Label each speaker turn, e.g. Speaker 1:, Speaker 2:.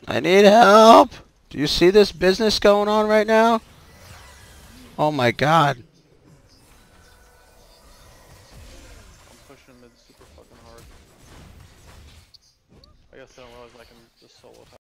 Speaker 1: I need help! Do you see this business going on right now? Oh my god.
Speaker 2: I'm pushing mid super fucking hard. I guess I don't realize I can just solo